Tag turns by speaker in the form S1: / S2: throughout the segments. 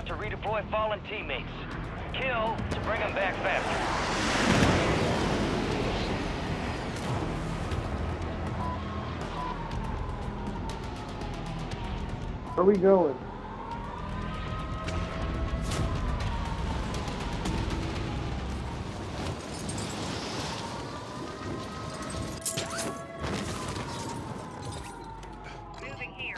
S1: about to redeploy fallen teammates. Kill to bring them back faster.
S2: Where are we going?
S3: Moving here.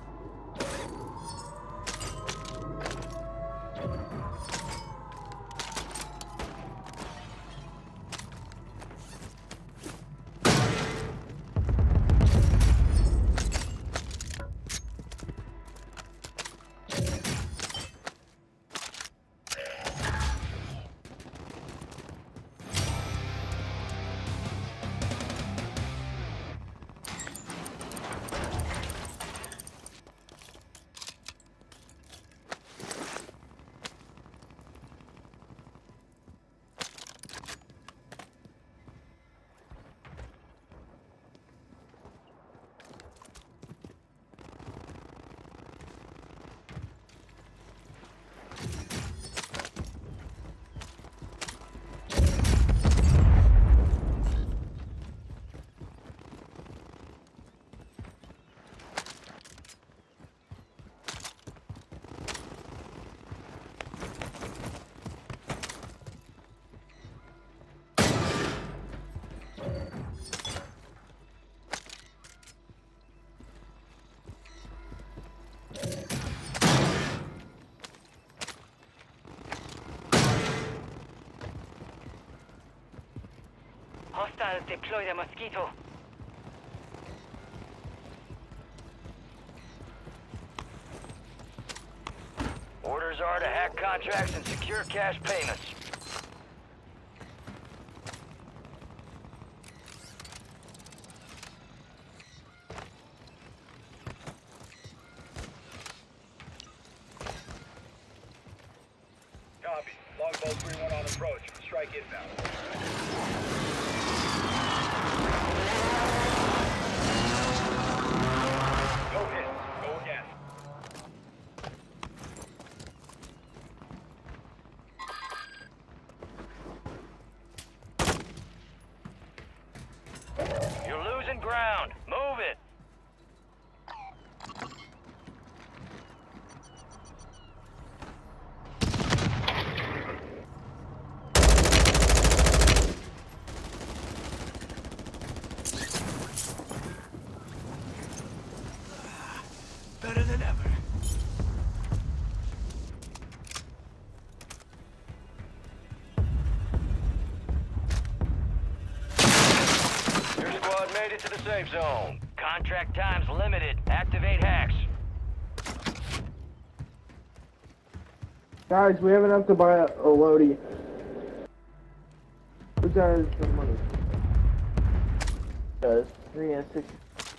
S1: Hostiles deploy the Mosquito. Orders are to hack contracts and secure cash payments.
S4: Copy. Longbow 3-1 on approach. Strike inbound. Go hit. Go again.
S1: You're losing ground. Move it.
S5: Better than ever.
S1: Your squad made it to the safe zone. Contract time's limited. Activate hacks.
S2: Guys, we have enough to buy a loadie. Who has some money? Guys, 3 and 6.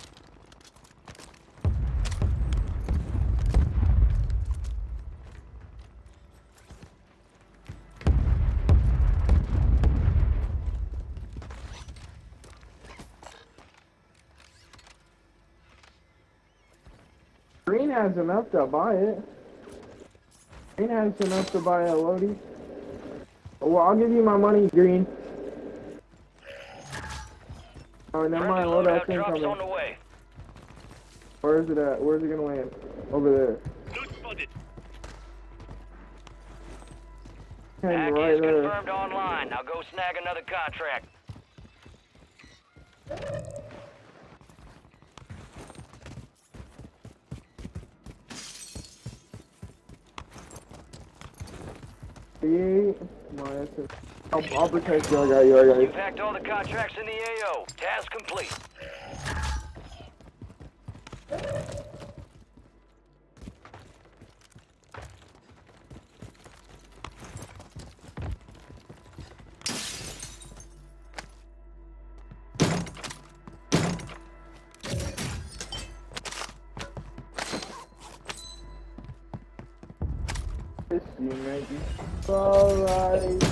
S2: Green has enough to buy it. Green has enough to buy a loadie. Well, I'll give you my money, Green. Oh, never mind.
S1: Friendly
S2: Loadout
S1: loadout
S2: thing
S1: drops
S2: coming.
S1: on the way.
S2: Where is it at? Where's it gonna land? Over there.
S4: Loot spotted.
S2: Hey,
S1: Hack
S2: right
S1: is
S2: there.
S1: confirmed online. Now go snag another contract.
S2: I'll protect you. I got you. I got you.
S1: You've hacked all the contracts in the AO. Task complete.
S2: You make it alright.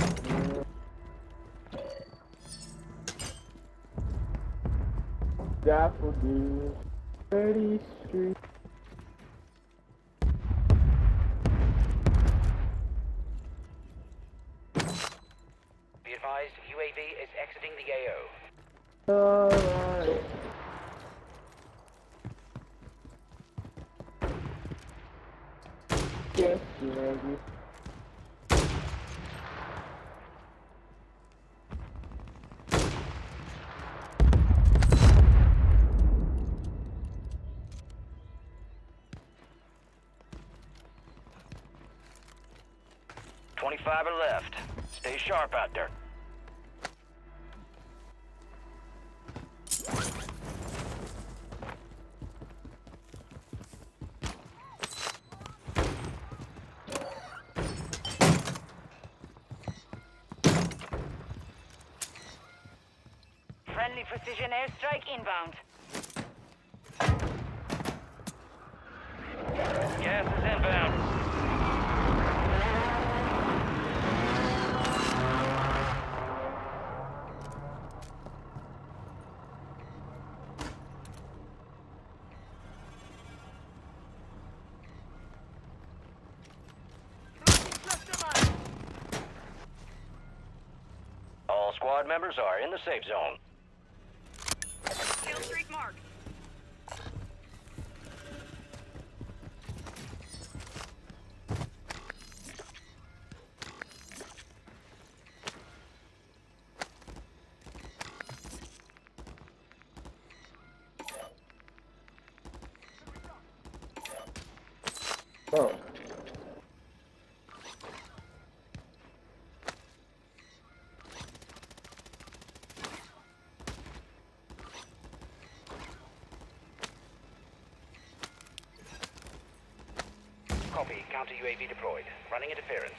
S2: Daffodil, 30th Street.
S4: the AO.
S2: Alright. Yes, maybe.
S1: $25 are left. Stay sharp out there.
S3: Friendly precision airstrike inbound.
S1: Gas is inbound. All squad members are in the safe zone.
S3: Kill streak marked.
S2: Oh.
S4: Copy. Counter UAV deployed. Running interference.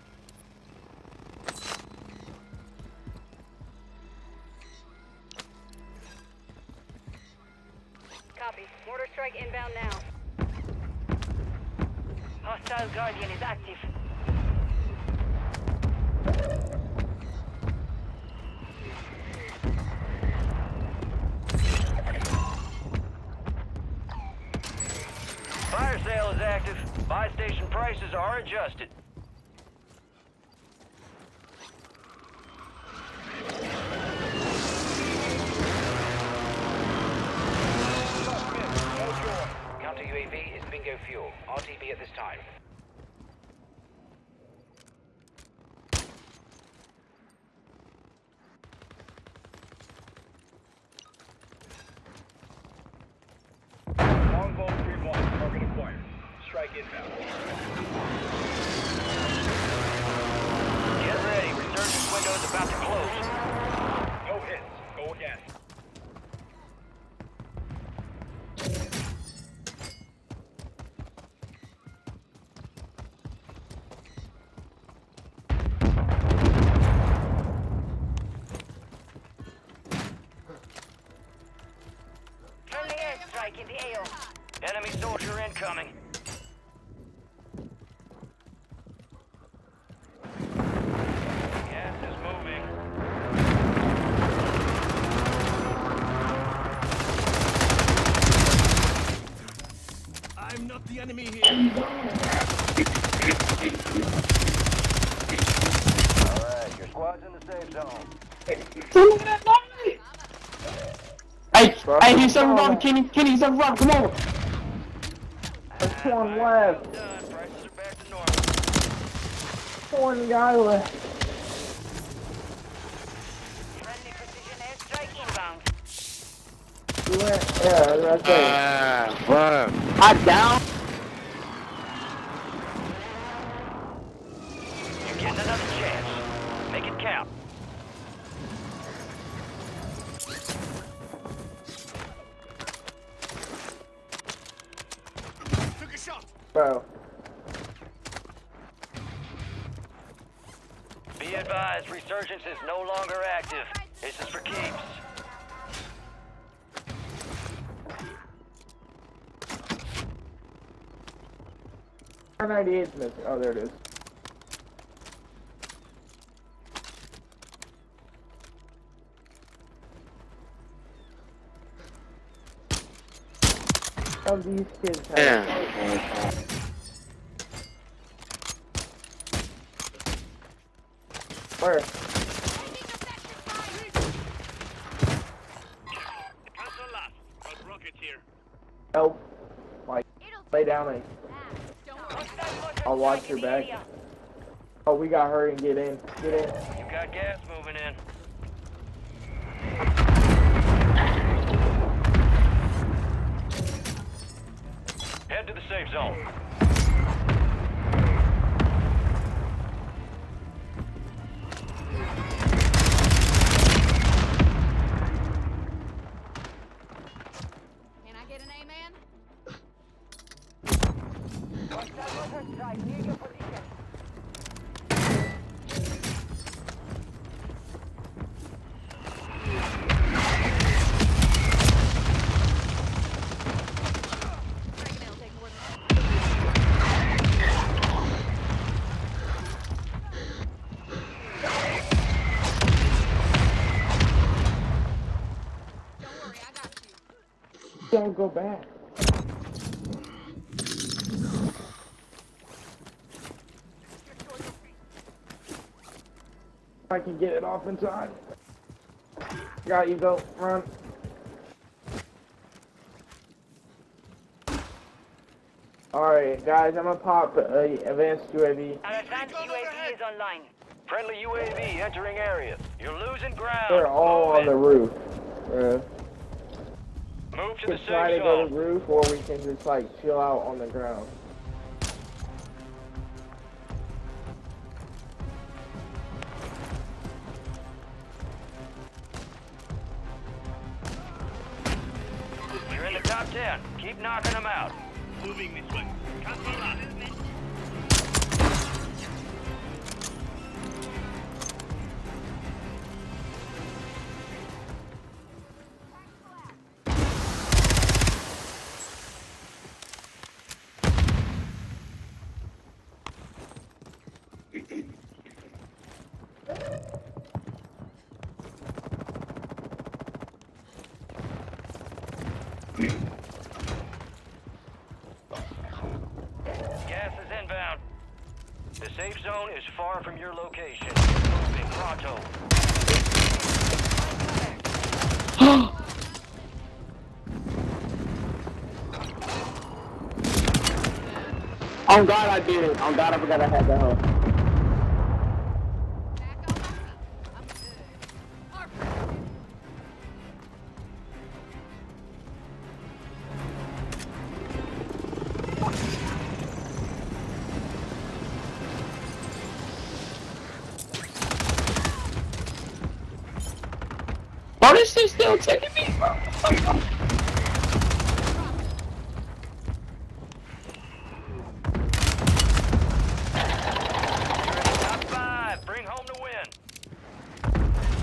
S3: Copy. Mortar strike inbound now. Hostile Guardian is active.
S1: Fire sale is active. Buy station prices are adjusted.
S4: Counter UAV is bingo fuel. RTB at this time. Longbow 3-1. Target acquired. Strike inbound.
S1: Get ready. Resurgence window is about to close.
S4: No hits. Go again.
S3: Friendly airstrike in the AO.
S1: Enemy soldier incoming. Gas is moving.
S5: I'm not the enemy here.
S1: Alright, your squad's in the safe zone.
S6: Hey, he's something wrong, Kenny, he's something wrong, come on!
S2: There's one left.
S1: Well done. Prices are back to normal.
S2: One guy left.
S3: Friendly precision airstrike inbound.
S2: He went, yeah, right there.
S6: I'm down!
S1: You're getting another chance. Make it count.
S5: Took a shot.
S2: Bro.
S1: Be advised, resurgence is no longer active. This is for keeps.
S2: R98's missing. Oh, there it is. Oh, these kids have. Where? Help. Like, lay down and I'll watch your back. Oh, we got her and get in. Get in.
S1: You got gas moving in. Head to the safe zone.
S3: Can I get an amen?
S2: Don't go back. I can get it off inside. Got you, go. Run. Alright, guys, I'm gonna pop advanced UAV.
S3: Our advanced UAV is online.
S1: Friendly UAV entering area. You're losing ground.
S2: They're all on the roof.
S1: Move to
S2: We
S1: the
S2: can try to
S1: safe
S2: go to
S1: zone.
S2: the roof, or we can just like chill out on the ground.
S1: You're in the top 10. Keep knocking them out.
S5: Moving this way. Cancel that.
S1: Gas is inbound. The safe zone is far from your location. Moving pronto.
S6: Oh God, I did it. Oh God, I forgot I had that hoe. Oh, this is still taking me.
S1: Top 5. Bring home the win.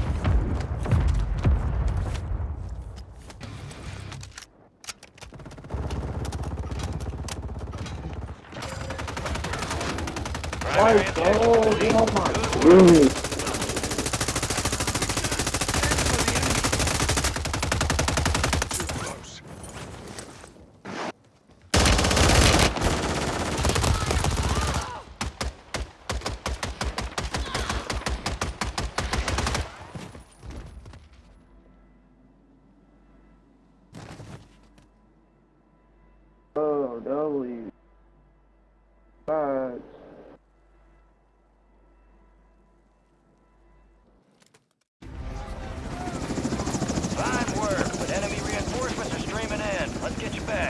S1: Primary
S2: Let's
S1: objective
S2: go.
S1: complete.
S2: Oh my.
S5: Too close.
S2: Oh, W. Five.
S1: Fine work, but enemy reinforcements are streaming in. Let's get you back.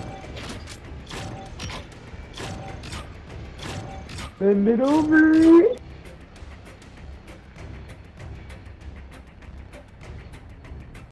S2: Send it over.